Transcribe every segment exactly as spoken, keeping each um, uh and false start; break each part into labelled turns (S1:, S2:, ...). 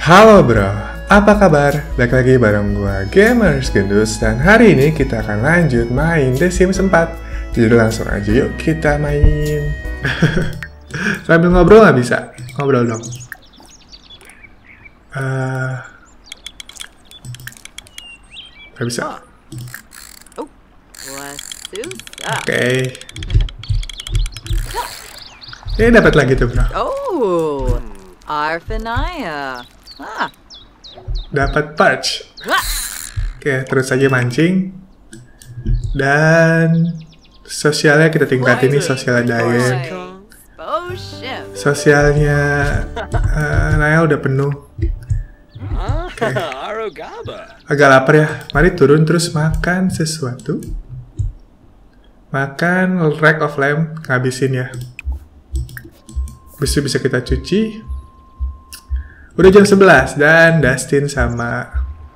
S1: Halo bro, apa kabar? Balik lagi bareng gua Gamers Gendus. Dan hari ini kita akan lanjut main The Sims empat. Jadi langsung aja yuk kita main. Sambil ngobrol nggak bisa? Ngobrol dong. Uh, Gak bisa.
S2: Oh,
S1: Oke. Okay. Ini dapat lagi tuh bro.
S2: Oh, Arfanaya. Ah.
S1: Dapat perch. Oke, terus aja mancing. Dan sosialnya kita tingkatin nih, sosial diet. Sosialnya uh, Naya udah penuh. Okay. Agak lapar ya. Mari turun terus makan sesuatu. Makan rack of lamb, ngabisin ya. Bisa bisa kita cuci. Udah jam sebelas dan Dustin sama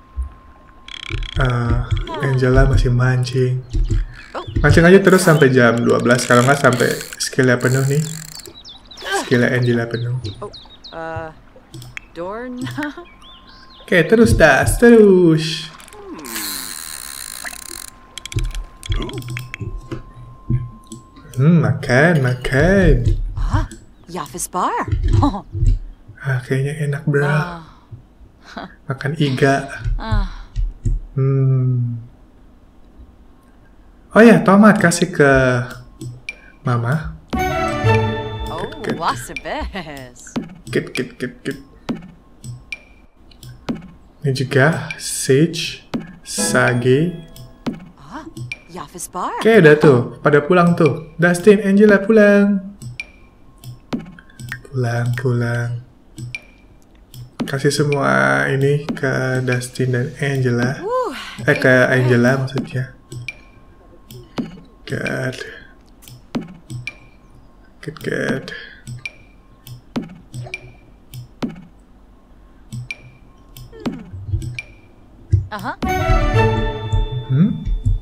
S1: uh, Angela masih mancing. Mancing aja terus sampai jam dua belas, kalau nggak sampai skillnya penuh nih. Skillnya Angela penuh.
S2: Uh,
S1: Oke, terus das, terus. Hmm, makan, makan.
S2: Ah, Yafis bar.
S1: Ah, kayaknya enak bro.
S2: Ah.
S1: Makan iga.
S2: Ah.
S1: Hmm. Oh ya, tomat kasih ke mama.
S2: Oh, wasabes.
S1: Kit, kit, kit, kit. Ini juga sage, sage.
S2: Ah, Yafis bar.
S1: Oke, udah tuh. Pada pulang tuh. Dustin, Angela pulang. Pulang, pulang. Kasih semua ini ke Dustin dan Angela. Eh, ke Angela maksudnya. Good. Good, good.
S2: Aha.
S1: Hmm?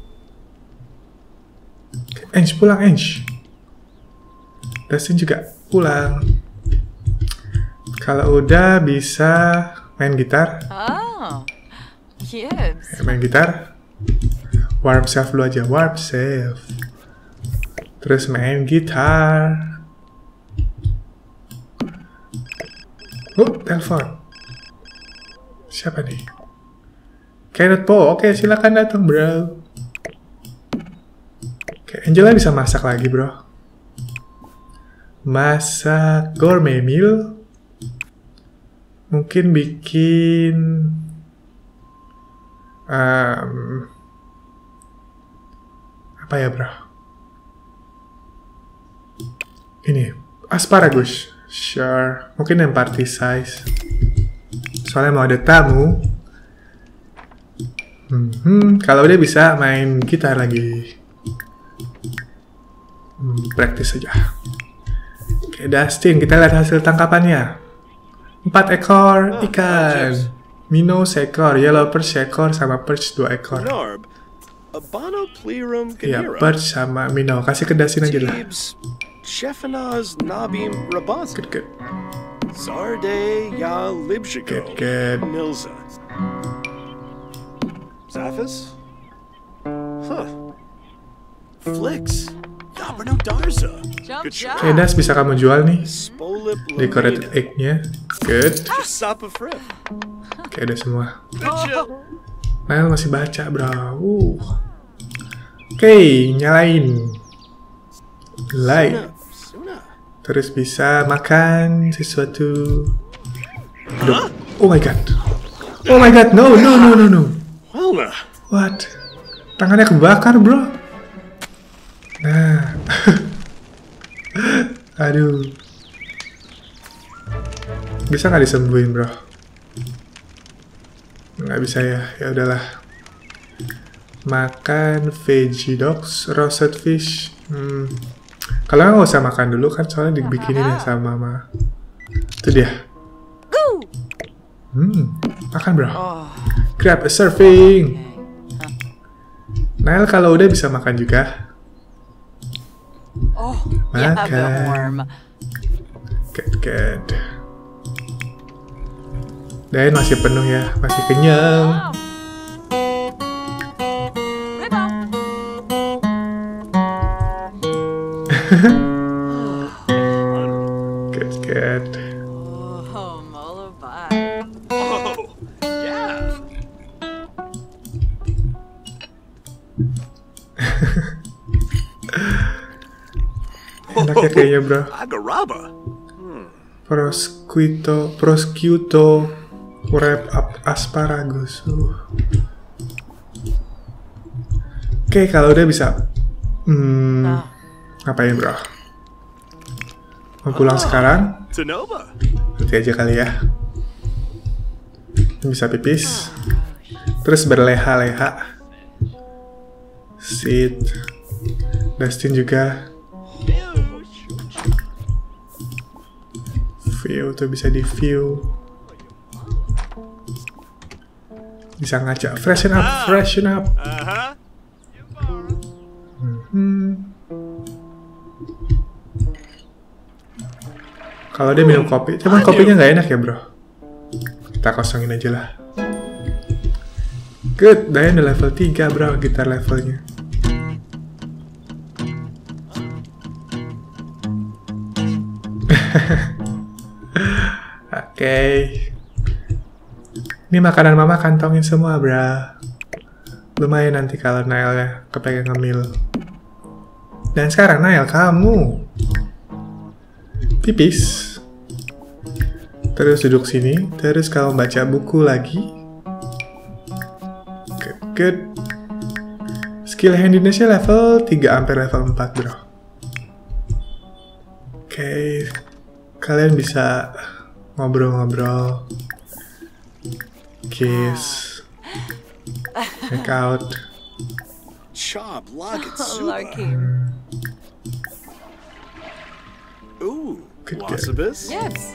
S1: Ange pulang, Ange. Dustin juga pulang. Kalau udah bisa main gitar.
S2: Oh, yes.
S1: Main gitar. Warp self dulu aja, warp self. Terus main gitar. Oh, telepon. Siapa nih? Kenneth Po, oke silakan datang bro. Oke, Angela bisa masak lagi bro. Masak gourmet meal. Mungkin bikin um, apa ya bro? Ini asparagus, sure. Mungkin yang party size. Soalnya mau ada tamu. Hmm, kalau dia bisa main gitar lagi. Hmm, praktis saja. Oke, Dustin, kita lihat hasil tangkapannya. Empat ekor ikan. Minnow seekor, yellow perch seekor, sama perch dua ekor. Ya, perch sama minnow. Kasih ke Dustin aja lah. Good, good. Good, good.
S3: Zaphis? Huh. Flix. Yabrano Darza.
S2: Jump, jump.
S1: Oke, Das, bisa kamu jual nih decorated egg-nya. Good. Oke, udah semua. Nile masih baca, bro. Uh. Oke, nyalain. Light. Terus bisa makan sesuatu. Aduh. Oh my god. Oh my god, no, no, no, no, no. What? Tangannya kebakar, bro. Nah. Aduh. Bisa nggak disembuhin, bro? Nggak bisa ya. Ya udahlah. Makan veggie dogs, roasted fish. Hmm. Kalau nggak usah makan dulu kan, soalnya dibikinin ya sama mama. Itu dia. Hmm. Makan, bro. Grab a serving. Nile kalau udah bisa makan juga.
S2: Oh,
S1: makan. Good, good. Dan masih penuh ya, masih kenyang.
S2: Oh.
S1: Good, good.
S2: Oh, lullaby.
S3: Oh, yeah.
S1: Enaknya kayaknya bro.
S3: Agaraba.
S1: Prosciutto, prosciutto, wrap up asparagus. Uh. Oke, kalau udah bisa. Hmm,
S2: Ah.
S1: ngapain bro? Mau pulang sekarang?
S3: Tanova.
S1: Nanti aja kali ya. Bisa pipis. Terus berleha-leha. Sit. Dustin juga. View tuh bisa di view. Bisa ngaca. Freshen up, freshen up.
S3: Uh-huh.
S1: Hmm. Kalau dia minum kopi, cuman kopinya nggak enak ya bro. Kita kosongin aja lah. Good, Dayan udah level tiga bro, gitar levelnya. Oke. Okay. Ini makanan mama kantongin semua bro. Lumayan nanti kalau Nail ya kepengen ngemil. Dan sekarang Nail kamu pipis. Terus duduk sini. Terus kamu baca buku lagi. Good, good. Skill handiness level tiga sampai level empat bro. Oke. Okay. Kalian bisa ngobrol-ngobrol. Kiss. Make out.
S3: Chop, Lagatsuba.
S2: Larky.
S3: Ooh,
S1: Good, good.
S3: Wassabis.
S2: Yes.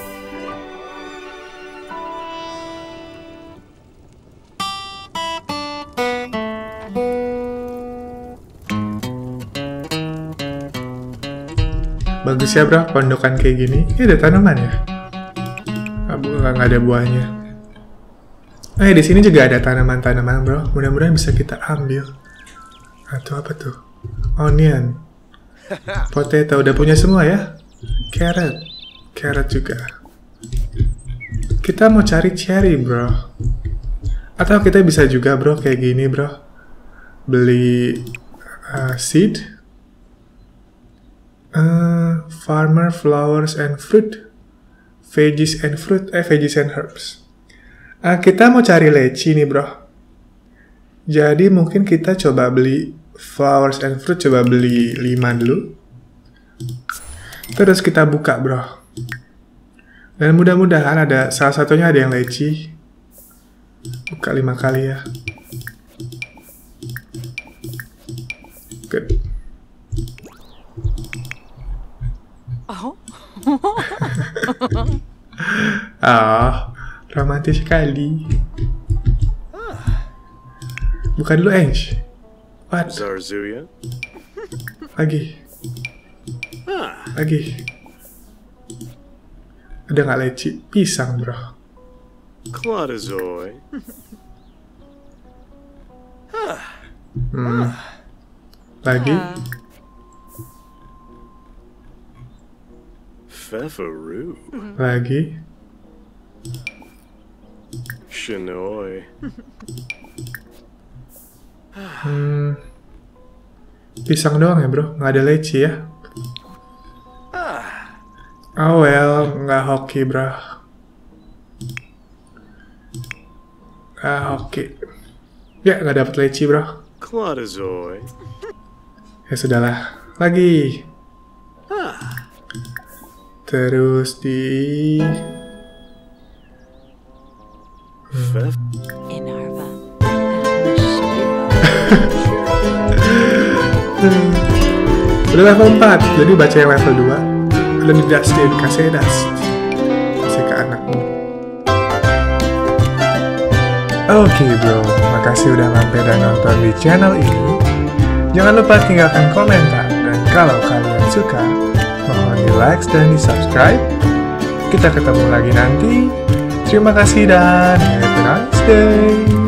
S1: Bagus ya bro, pondokan kayak gini. Ini ada tanaman ya? Nggak nggak ada buahnya. Eh di sini juga ada tanaman-tanaman bro. Mudah-mudahan bisa kita ambil. Atau apa tuh? Onion, potato udah punya semua ya. Carrot, carrot juga. Kita mau cari cherry bro. Atau kita bisa juga bro kayak gini bro. Beli uh, seed. Uh, farmer, flowers, and fruit. Veggies and fruit. Eh, veggies and herbs. Uh, kita mau cari leci nih bro. Jadi mungkin kita coba beli flowers and fruit. Coba beli lima dulu. Terus kita buka bro. Dan mudah-mudahan ada salah satunya ada yang leci. Buka lima kali ya. Good.
S2: Oh.
S1: Oh, romantis sekali. Bukan dulu, Ange. What?
S3: Zarzuya.
S1: Lagi.
S3: Ah,
S1: Lagi. Udah nggak leci. Pisang, bro.
S3: Claudazoy.
S1: Hmm. Lagi.
S2: Uh,
S3: Fefaru.
S1: Lagi.
S3: Shinoy.
S1: Hmm. Pisang doang ya, bro. Nggak ada leci ya. Oh well, nggak hoki, bro. Nggak hoki. Ya, nggak dapet leci, bro.
S3: Claudazoy.
S1: Ya sudahlah. Lagi. Terus di...
S3: Fef.
S2: Inarva.
S1: Udah level empat, jadi baca yang level dua. Udah di Dustin, kasih dust. Kasih ke anakmu. Oke bro, makasih udah mampir dan nonton di channel ini. Jangan lupa tinggalkan komentar. Dan kalau kalian suka, mohon di like dan di subscribe. Kita ketemu lagi nanti. Terima kasih dan have a nice day.